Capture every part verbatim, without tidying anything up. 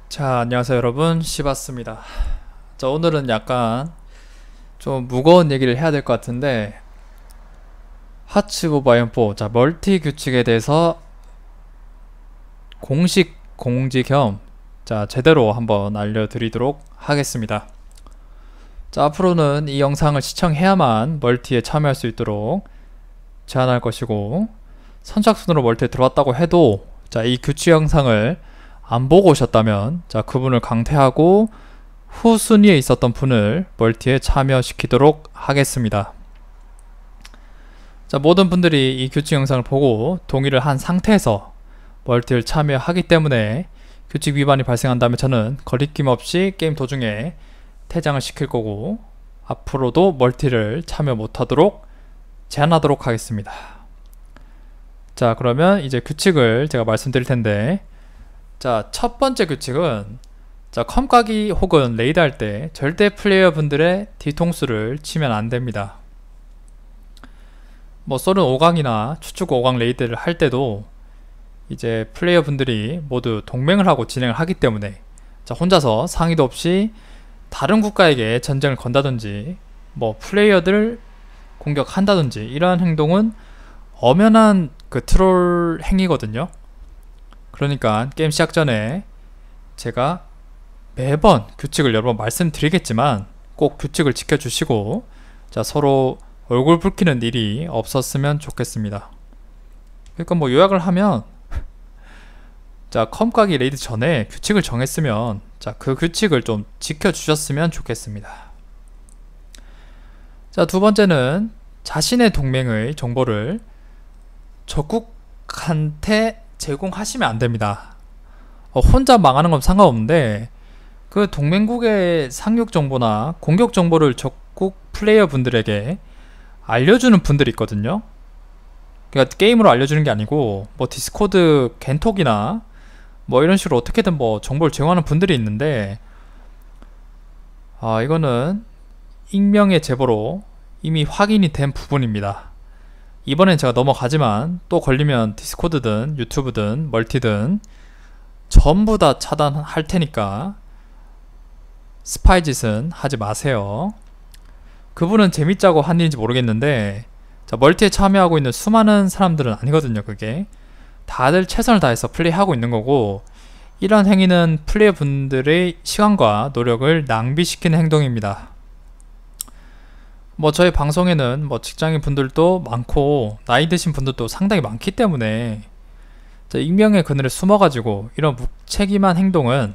자, 안녕하세요 여러분, 시바스입니다. 자, 오늘은 약간 좀 무거운 얘기를 해야 될 것 같은데, 하츠 오브 아이언 사, 자, 멀티 규칙에 대해서 공식 공지 겸 자, 제대로 한번 알려드리도록 하겠습니다. 자, 앞으로는 이 영상을 시청해야만 멀티에 참여할 수 있도록 제한할 것이고, 선착순으로 멀티에 들어왔다고 해도 자, 이 규칙 영상을 안 보고 오셨다면 자, 그분을 강퇴하고 후순위에 있었던 분을 멀티에 참여시키도록 하겠습니다. 자, 모든 분들이 이 규칙 영상을 보고 동의를 한 상태에서 멀티를 참여하기 때문에 규칙 위반이 발생한다면 저는 거리낌 없이 게임 도중에 퇴장을 시킬 거고, 앞으로도 멀티를 참여 못하도록 제한하도록 하겠습니다. 자, 그러면 이제 규칙을 제가 말씀드릴 텐데, 자, 첫 번째 규칙은 자, 컴 까기 혹은 레이드 할 때 절대 플레이어 분들의 뒤통수를 치면 안 됩니다. 뭐 쏘는 오 강이나 추측 오 강 레이드를 할 때도 이제 플레이어 분들이 모두 동맹을 하고 진행을 하기 때문에 자, 혼자서 상의도 없이 다른 국가에게 전쟁을 건다든지 뭐 플레이어들 공격한다든지 이러한 행동은 엄연한 그 트롤 행위거든요. 그러니까 게임 시작 전에 제가 매번 규칙을 여러 번 말씀드리겠지만 꼭 규칙을 지켜주시고 자, 서로 얼굴 붉히는 일이 없었으면 좋겠습니다. 그러니까 뭐 요약을 하면 자, 컴 까기 레이드 전에 규칙을 정했으면 자, 그 규칙을 좀 지켜주셨으면 좋겠습니다. 자, 두 번째는 자신의 동맹의 정보를 적국한테 제공하시면 안됩니다. 어, 혼자 망하는 건 상관없는데 그 동맹국의 상륙 정보나 공격 정보를 적국 플레이어 분들에게 알려주는 분들이 있거든요. 그러니까 게임으로 알려주는 게 아니고 뭐 디스코드 겐톡이나 뭐 이런 식으로 어떻게든 뭐 정보를 제공하는 분들이 있는데, 아, 이거는 익명의 제보로 이미 확인이 된 부분입니다. 이번엔 제가 넘어가지만 또 걸리면 디스코드든 유튜브든 멀티든 전부 다 차단할 테니까 스파이 짓은 하지 마세요. 그분은 재밌자고 한 일인지 모르겠는데 자, 멀티에 참여하고 있는 수많은 사람들은 아니거든요. 그게 다들 최선을 다해서 플레이하고 있는 거고, 이러한 행위는 플레이어 분들의 시간과 노력을 낭비시키는 행동입니다. 뭐 저희 방송에는 뭐 직장인 분들도 많고 나이 드신 분들도 상당히 많기 때문에 익명의 그늘에 숨어가지고 이런 무책임한 행동은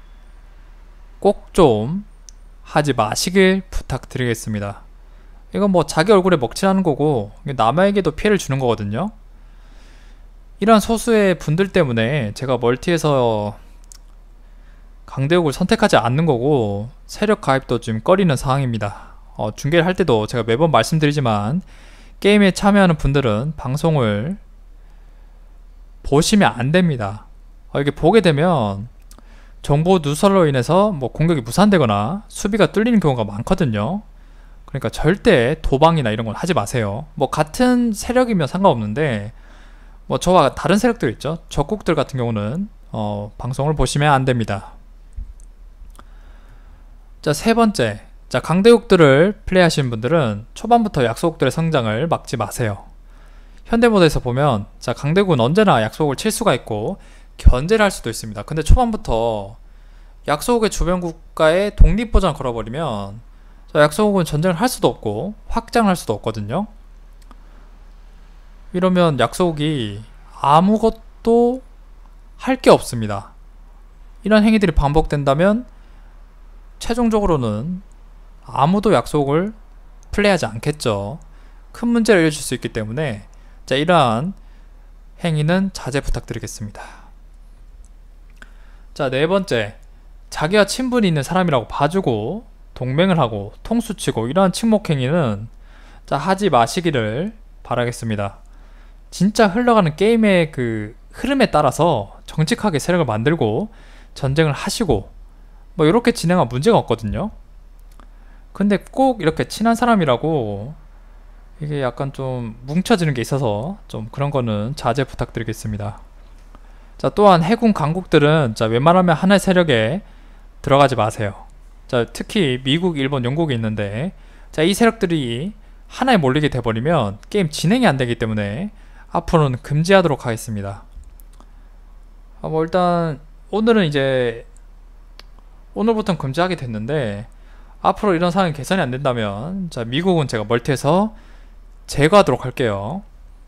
꼭 좀 하지 마시길 부탁드리겠습니다. 이건 뭐 자기 얼굴에 먹칠하는 거고 남에게도 피해를 주는 거거든요. 이런 소수의 분들 때문에 제가 멀티에서 강대국을 선택하지 않는 거고 세력 가입도 좀 꺼리는 상황입니다. 어, 중계를 할 때도 제가 매번 말씀드리지만 게임에 참여하는 분들은 방송을 보시면 안 됩니다. 어, 이게 보게 되면 정보 누설로 인해서 뭐 공격이 무산되거나 수비가 뚫리는 경우가 많거든요. 그러니까 절대 도방이나 이런 건 하지 마세요. 뭐 같은 세력이면 상관없는데 뭐 저와 다른 세력들 있죠. 적국들 같은 경우는 어, 방송을 보시면 안 됩니다. 자, 세 번째, 자, 강대국들을 플레이하시는 분들은 초반부터 약소국들의 성장을 막지 마세요. 현대모드에서 보면 자, 강대국은 언제나 약소국을 칠 수가 있고 견제를 할 수도 있습니다. 근데 초반부터 약소국의 주변 국가에 독립보장을 걸어버리면 자, 약소국은 전쟁을 할 수도 없고 확장을 할 수도 없거든요. 이러면 약소국이 아무것도 할 게 없습니다. 이런 행위들이 반복된다면 최종적으로는 아무도 약속을 플레이하지 않겠죠. 큰 문제를 일으킬 수 있기 때문에 자, 이러한 행위는 자제 부탁드리겠습니다. 자, 네 번째, 자기와 친분이 있는 사람이라고 봐주고 동맹을 하고 통수치고 이러한 침묵 행위는 자, 하지 마시기를 바라겠습니다. 진짜 흘러가는 게임의 그 흐름에 따라서 정직하게 세력을 만들고 전쟁을 하시고 뭐 이렇게 진행하면 문제가 없거든요. 근데 꼭 이렇게 친한 사람이라고 이게 약간 좀 뭉쳐지는 게 있어서 좀 그런 거는 자제 부탁드리겠습니다. 자, 또한 해군 강국들은 자, 웬만하면 하나의 세력에 들어가지 마세요. 자, 특히 미국, 일본, 영국이 있는데 자, 이 세력들이 하나에 몰리게 돼버리면 게임 진행이 안 되기 때문에 앞으로는 금지하도록 하겠습니다. 아, 뭐 일단 오늘은 이제 오늘부터는 금지하게 됐는데 앞으로 이런 상황이 개선이 안 된다면 자, 미국은 제가 멀티에서 제거하도록 할게요.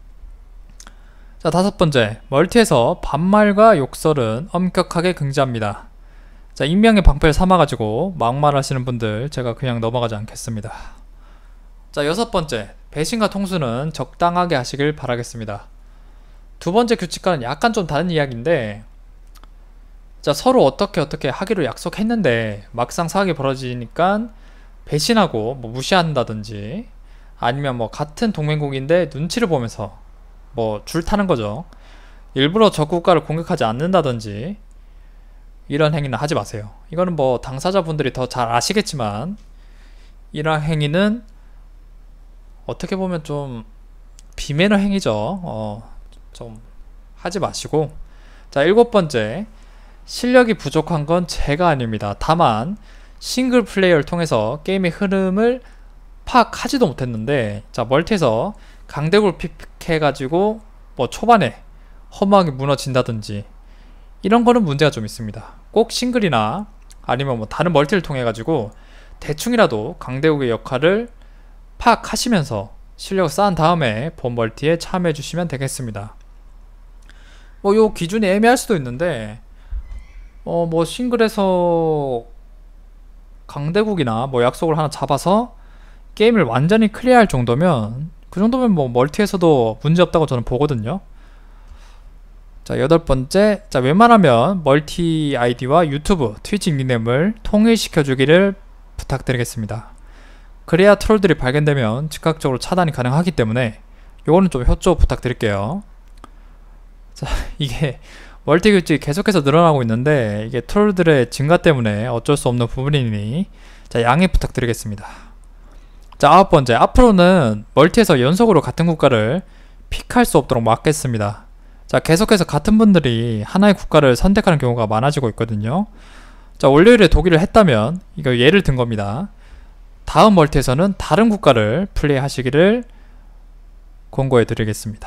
자, 다섯 번째, 멀티에서 반말과 욕설은 엄격하게 금지합니다. 자, 익명의 방패를 삼아가지고 막말하시는 분들 제가 그냥 넘어가지 않겠습니다. 자, 여섯 번째, 배신과 통수는 적당하게 하시길 바라겠습니다. 두 번째 규칙과는 약간 좀 다른 이야기인데 자, 서로 어떻게 어떻게 하기로 약속했는데 막상 사악이 벌어지니까 배신하고 뭐 무시한다든지 아니면 뭐 같은 동맹국인데 눈치를 보면서 뭐 줄 타는 거죠. 일부러 적 국가를 공격하지 않는다든지 이런 행위는 하지 마세요. 이거는 뭐 당사자분들이 더 잘 아시겠지만 이런 행위는 어떻게 보면 좀 비매너 행위죠. 어, 좀 하지 마시고. 자, 일곱 번째, 실력이 부족한 건 제가 아닙니다. 다만 싱글 플레이어를 통해서 게임의 흐름을 파악하지도 못했는데 자, 멀티에서 강대국을 픽해가지고 뭐 초반에 허무하게 무너진다든지 이런 거는 문제가 좀 있습니다. 꼭 싱글이나 아니면 뭐 다른 멀티를 통해 가지고 대충이라도 강대국의 역할을 파악하시면서 실력을 쌓은 다음에 본 멀티에 참여해 주시면 되겠습니다. 뭐 요 기준이 애매할 수도 있는데 어 뭐 싱글에서 강대국이나 뭐 약속을 하나 잡아서 게임을 완전히 클리어할 정도면 그 정도면 뭐 멀티에서도 문제없다고 저는 보거든요. 자, 여덟 번째, 자, 웬만하면 멀티 아이디와 유튜브, 트위치 닉네임을 통일시켜 주기를 부탁드리겠습니다. 그래야 트롤들이 발견되면 즉각적으로 차단이 가능하기 때문에 요거는 좀 협조 부탁드릴게요. 자, 이게 멀티 규칙이 계속해서 늘어나고 있는데 이게 트롤들의 증가 때문에 어쩔 수 없는 부분이니 자, 양해 부탁드리겠습니다. 자, 아홉 번째, 앞으로는 멀티에서 연속으로 같은 국가를 픽할 수 없도록 막겠습니다. 자, 계속해서 같은 분들이 하나의 국가를 선택하는 경우가 많아지고 있거든요. 자, 월요일에 독일을 했다면 이거 예를 든 겁니다. 다음 멀티에서는 다른 국가를 플레이 하시기를 권고해 드리겠습니다.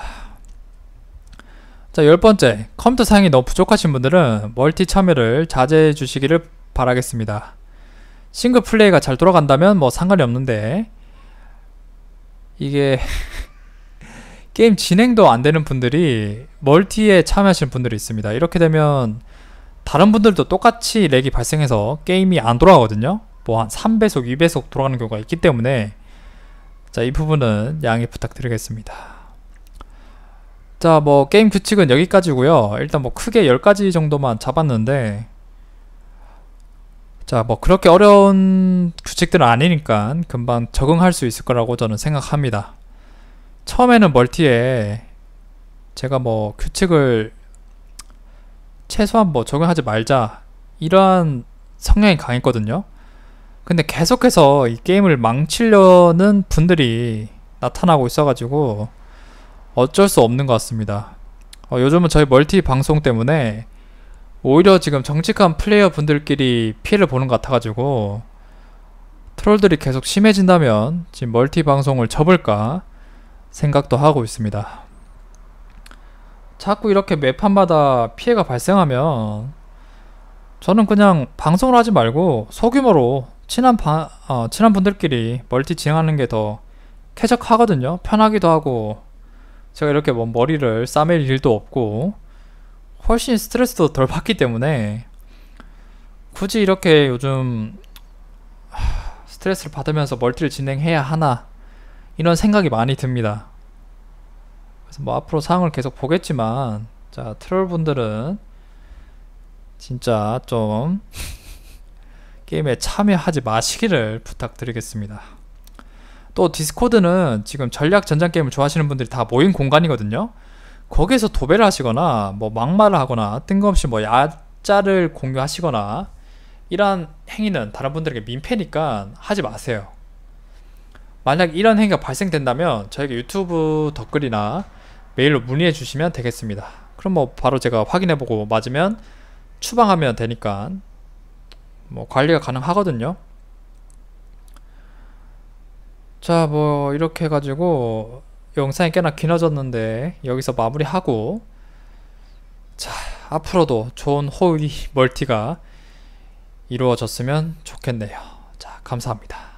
자, 열 번째, 컴퓨터 사양이 너무 부족하신 분들은 멀티 참여를 자제해 주시기를 바라겠습니다. 싱글 플레이가 잘 돌아간다면 뭐 상관이 없는데 이게 게임 진행도 안 되는 분들이 멀티에 참여하시는 분들이 있습니다. 이렇게 되면 다른 분들도 똑같이 렉이 발생해서 게임이 안 돌아가거든요. 뭐 한 삼 배속, 이 배속 돌아가는 경우가 있기 때문에 자, 이 부분은 양해 부탁드리겠습니다. 자, 뭐 게임 규칙은 여기까지고요. 일단 뭐 크게 열 가지 정도만 잡았는데 자, 뭐 그렇게 어려운 규칙들은 아니니까 금방 적응할 수 있을 거라고 저는 생각합니다. 처음에는 멀티에 제가 뭐 규칙을 최소한 뭐 적용하지 말자 이러한 성향이 강했거든요. 근데 계속해서 이 게임을 망치려는 분들이 나타나고 있어가지고 어쩔 수 없는 것 같습니다. 어, 요즘은 저희 멀티 방송 때문에 오히려 지금 정직한 플레이어 분들끼리 피해를 보는 것 같아가지고 트롤들이 계속 심해진다면 지금 멀티 방송을 접을까 생각도 하고 있습니다. 자꾸 이렇게 매판마다 피해가 발생하면 저는 그냥 방송을 하지 말고 소규모로 친한, 바, 어, 친한 분들끼리 멀티 진행하는 게 더 쾌적하거든요. 편하기도 하고 제가 이렇게 뭐 머리를 싸맬 일도 없고 훨씬 스트레스도 덜 받기 때문에 굳이 이렇게 요즘 스트레스를 받으면서 멀티를 진행해야 하나 이런 생각이 많이 듭니다. 그래서 뭐 앞으로 상황을 계속 보겠지만 자, 트롤분들은 진짜 좀 게임에 참여하지 마시기를 부탁드리겠습니다. 또 디스코드는 지금 전략 전장 게임을 좋아하시는 분들이 다 모인 공간이거든요. 거기에서 도배를 하시거나 뭐 막말을 하거나 뜬금없이 뭐 야자를 공유하시거나 이러한 행위는 다른 분들에게 민폐니까 하지 마세요. 만약 이런 행위가 발생된다면 저에게 유튜브 댓글이나 메일로 문의해 주시면 되겠습니다. 그럼 뭐 바로 제가 확인해보고 맞으면 추방하면 되니까 뭐 관리가 가능하거든요. 자, 뭐 이렇게 해가지고 영상이 꽤나 길어졌는데 여기서 마무리하고, 자, 앞으로도 좋은 호의 멀티가 이루어졌으면 좋겠네요. 자, 감사합니다.